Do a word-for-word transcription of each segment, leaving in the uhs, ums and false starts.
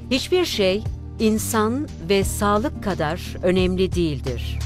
Hiçbir şey insan ve sağlık kadar önemli değildir.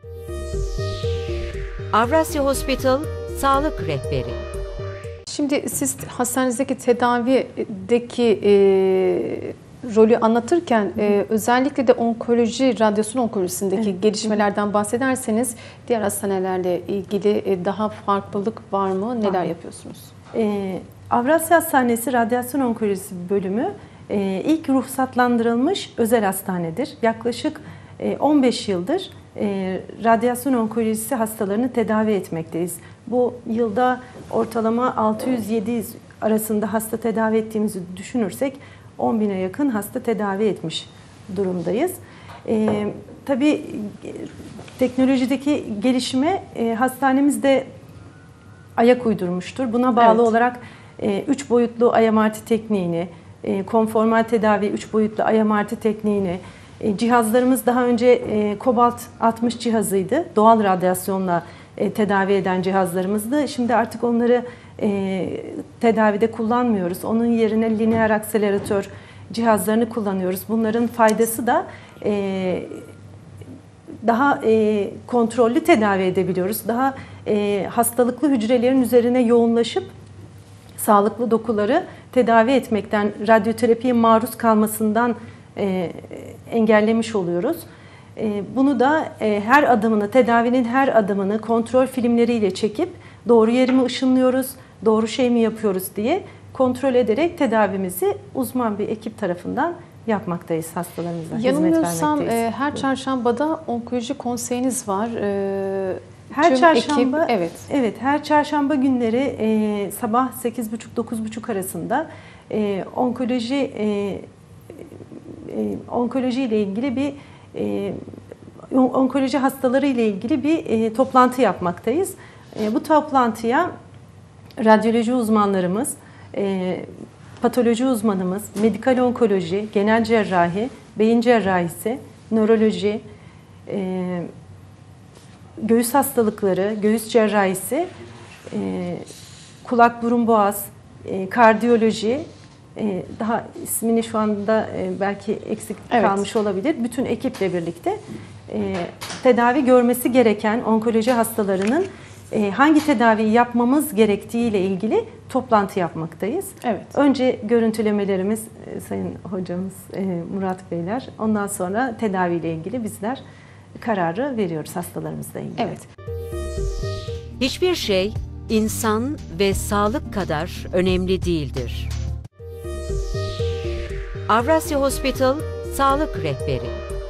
Avrasya Hospital Sağlık Rehberi. Şimdi siz hastanenizdeki tedavideki e, rolü anlatırken e, özellikle de onkoloji, radyasyon onkolojisindeki Evet. gelişmelerden bahsederseniz diğer hastanelerle ilgili e, daha farklılık var mı? Neler Var. yapıyorsunuz? Ee, Avrasya Hastanesi Radyasyon Onkolojisi bölümü e, ilk ruhsatlandırılmış özel hastanedir. Yaklaşık e, on beş yıldır e, radyasyon onkolojisi hastalarını tedavi etmekteyiz. Bu yılda ortalama altı yüz yedi yüz arasında hasta tedavi ettiğimizi düşünürsek on bine yakın hasta tedavi etmiş durumdayız. E, tabii teknolojideki gelişime e, hastanemizde ayak uydurmuştur. Buna bağlı Evet. olarak üç boyutlu I M R T tekniğini, e, konformal tedavi üç boyutlu I M R T tekniğini, e, cihazlarımız daha önce e, kobalt altmış cihazıydı. Doğal radyasyonla e, tedavi eden cihazlarımızdı. Şimdi artık onları e, tedavide kullanmıyoruz. Onun yerine lineer akseleratör cihazlarını kullanıyoruz. Bunların faydası da e, daha e, kontrollü tedavi edebiliyoruz. Daha e, hastalıklı hücrelerin üzerine yoğunlaşıp sağlıklı dokuları tedavi etmekten, radyoterapiye maruz kalmasından e, engellemiş oluyoruz. E, bunu da e, her adımını, tedavinin her adımını kontrol filmleriyle çekip doğru yeri mi ışınlıyoruz, doğru şey mi yapıyoruz diye kontrol ederek tedavimizi uzman bir ekip tarafından yapmaktayız, hastalarımıza hizmet Yanılmıyorsam vermekteyiz. e, her çarşambada onkoloji konseyiniz var. E, Her tüm çarşamba, ekip, evet. evet, her çarşamba günleri e, sabah sekiz buçuk dokuz buçuk arasında e, onkoloji e, e, onkoloji ile ilgili bir e, onkoloji hastaları ile ilgili bir e, toplantı yapmaktayız. E, bu toplantıya radyoloji uzmanlarımız, e, patoloji uzmanımız, medikal onkoloji, genel cerrahi, beyin cerrahisi, nöroloji, e, göğüs hastalıkları, göğüs cerrahisi, e, kulak, burun, boğaz, e, kardiyoloji, e, daha ismini şu anda e, belki eksik Evet. kalmış olabilir. Bütün ekiple birlikte e, tedavi görmesi gereken onkoloji hastalarının e, hangi tedaviyi yapmamız gerektiği ile ilgili toplantı yapmaktayız. Evet. Önce görüntülemelerimiz e, Sayın Hocamız e, Murat Beyler, ondan sonra tedaviyle ilgili bizler kararı veriyoruz hastalarımızla ilgili. Evet. Hiçbir şey insan ve sağlık kadar önemli değildir. Avrasya Hospital Sağlık Rehberi.